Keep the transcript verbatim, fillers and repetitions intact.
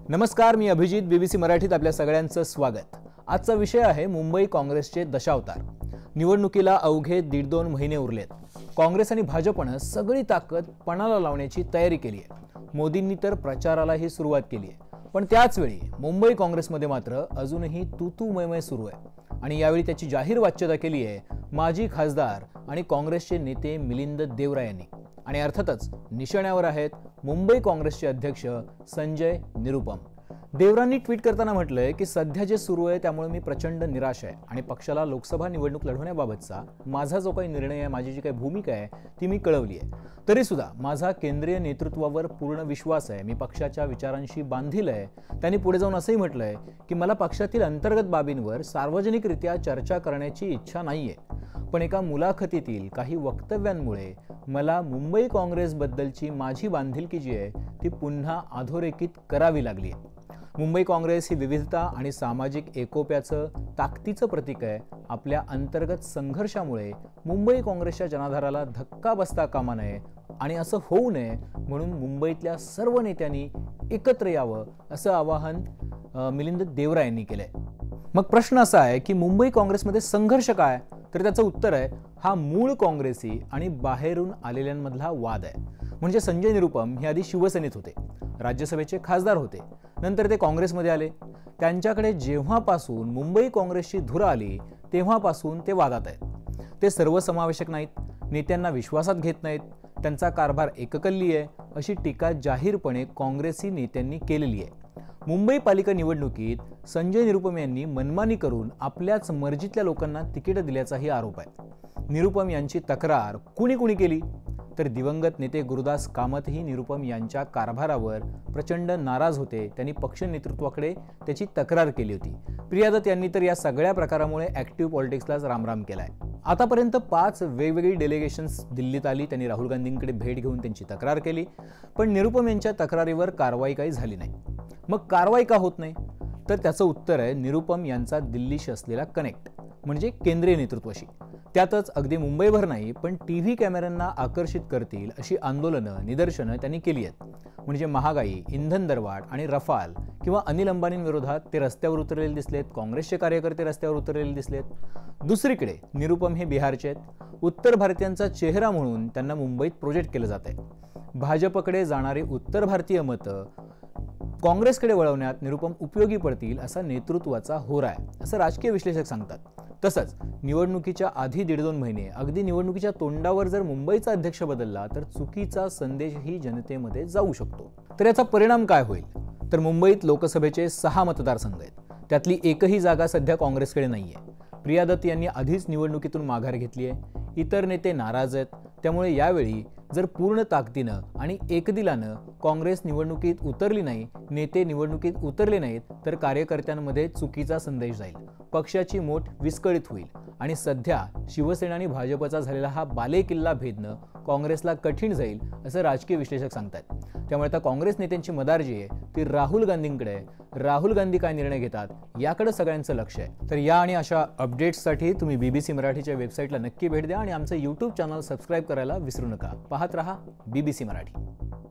नमस्कार, मी अभिजित. बीबीसी मराठीत आपल्या सगळ्यांचं स्वागत. आजचा विषय आहे मुंबई काँग्रेसचे दशावतार. निवडणुकीला अवघे दीड दोन महिने उरलेत. काँग्रेस आणि भाजपनं सगळी ताकद पणाला लावण्याची तयारी केली आहे. मोदींनी तर प्रचारालाही सुरुवात केली आहे. पण त्याच वेळी मुंबई काँग्रेसमध्ये मात्र अजूनही तू तू मैमै सुरू आहे आणि यावेळी त्याची जाहीर वाच्यता केली आहे माजी खासदार आणि काँग्रेसचे नेते मिलिंद देवरा यांनी. आणि अर्थातच निशाण्यावर आहेत मुंबई काँग्रेसचे अध्यक्ष संजय निरुपम. देवरांनी ट्विट करताना म्हटलंय की सध्या जे सुरू आहे त्यामुळे मी प्रचंड निराश आहे आणि पक्षाला लोकसभा निवडणूक लढवण्याबाबतचा माझा जो काही निर्णय आहे, माझी जी काही भूमिका आहे ती मी कळवली आहे. तरी सुद्धा माझा केंद्रीय नेतृत्वावर पूर्ण विश्वास आहे. मी पक्षाच्या विचारांशी बांधील आहे. त्यांनी पुढे जाऊन असंही म्हटलंय की मला पक्षातील अंतर्गत बाबींवर सार्वजनिकरित्या चर्चा करण्याची इच्छा नाहीये, पण एका मुलाखतीतील काही वक्तव्यांमुळे मला मुंबई काँग्रेसबद्दलची माझी बांधिलकी जी आहे ती पुन्हा अधोरेखित करावी लागली आहे. मुंबई काँग्रेस ही विविधता आणि सामाजिक एकोप्याचं ताकदीचं प्रतीक आहे. आपल्या अंतर्गत संघर्षामुळे मुंबई काँग्रेसच्या जनाधाराला धक्का बसता कामा नये आणि असं होऊ नये म्हणून मुंबईतल्या सर्व नेत्यांनी एकत्र यावं असं आवाहन मिलिंद देवरा यांनी केलंय. मग प्रश्न असा आहे की मुंबई काँग्रेसमध्ये संघर्ष काय? तर त्याचं उत्तर आहे हा मूळ काँग्रेसी आणि बाहेरून आलेल्यांमधला वाद आहे. म्हणजे संजय निरुपम हे आधी शिवसेनेत होते, राज्यसभेचे खासदार होते, नंतर ते काँग्रेसमध्ये आले. त्यांच्याकडे जेव्हापासून मुंबई काँग्रेसची धुरा आली तेव्हापासून ते वादात आहेत. ते सर्वसमावेशक नाहीत, नेत्यांना विश्वासात घेत नाहीत, त्यांचा कारभार एककल्ली आहे अशी टीका जाहीरपणे काँग्रेसी नेत्यांनी केलेली आहे. मुंबई पालिका निवडणुकीत संजय निरुपम यांनी मनमानी करून आपल्याच मर्जीतल्या लोकांना तिकीट दिल्याचाही आरोप आहे. निरुपम यांची तक्रार कुणी कुणी केली तर दिवंगत नेते गुरुदास कामतही निरुपम यांच्या कारभारावर प्रचंड नाराज होते. त्यांनी पक्ष नेतृत्वाकडे त्याची तक्रार केली होती. प्रिया दत्त यांनी तर या सगळ्या प्रकारामुळे ऍक्टिव्ह पॉलिटिक्सलाच रामराम केलाय. आतापर्यंत पाच वेगवेगळी डेलिगेशन्स दिल्लीत आली. त्यांनी राहुल गांधींकडे भेट घेऊन त्यांची तक्रार केली, पण निरुपम यांच्या तक्रारीवर कारवाई काही झाली नाही. मग कारवाई का होत नाही? तर त्याचं उत्तर आहे निरुपम यांचा दिल्लीशी असलेला कनेक्ट, म्हणजे केंद्रीय नेतृत्वाशी. त्यातच अगदी मुंबईभर नाही पण टीव्ही कॅमेऱ्यांना आकर्षित करतील अशी आंदोलनं, निदर्शनं त्यांनी केली आहेत. म्हणजे महागाई, इंधन दरवाढ आणि रफाल किंवा अनिल अंबानींविरोधात ते रस्त्यावर उतरलेले दिसलेत. काँग्रेसचे कार्यकर्ते रस्त्यावर उतरलेले दिसलेत. दुसरीकडे निरुपम हे बिहारचे आहेत. उत्तर भारतीयांचा चेहरा म्हणून त्यांना मुंबईत प्रोजेक्ट केलं जात आहे. भाजपकडे जाणारी उत्तर भारतीय मतं काँग्रेसकडे वळवण्यात निरुपम उपयोगी पडतील असा नेतृत्वाचा होरा आहे असं राजकीय विश्लेषक सांगतात. तसंच निवडणुकीच्या आधी दीड दोन महिने अगदी निवडणुकीच्या तोंडावर जर मुंबईचा अध्यक्ष बदलला तर चुकीचा संदेशही जनतेमध्ये जाऊ शकतो. तर याचा परिणाम काय होईल? तर मुंबईत लोकसभेचे सहा मतदारसंघ आहेत. त्यातली एकही जागा सध्या काँग्रेसकडे नाहीये. प्रिया दत्त यांनी आधीच निवडणुकीतून माघार घेतली आहे. इतर नेते नाराज आहेत. त्यामुळे यावेळी जर पूर्ण ताकदीनं आणि एकदिलानं काँग्रेस निवडणुकीत उतरली नाही, नेते निवडणुकीत उतरले नाहीत तर कार्यकर्त्यांमध्ये चुकीचा संदेश जाईल, पक्षाची मोठ विस्कळीत होईल आणि सध्या शिवसेना आणि भाजपचा झालेला हा बालेकिल्ला भेदणं काँग्रेसला कठीण जाईल असं राजकीय विश्लेषक सांगतात. त्यामुळे आता काँग्रेस नेत्यांची मदार जी आहे ती राहुल गांधींकडे आहे. राहुल गांधी काय निर्णय घेतात याकडे सगळ्यांचं लक्ष आहे. तर या आणि अशा अपडेट्ससाठी तुम्ही बीबीसी मराठीच्या वेबसाईटला नक्की भेट द्या आणि आमचं यूट्यूब चॅनल सबस्क्राईब करायला विसरू नका. पाहत रहा बीबीसी मराठी.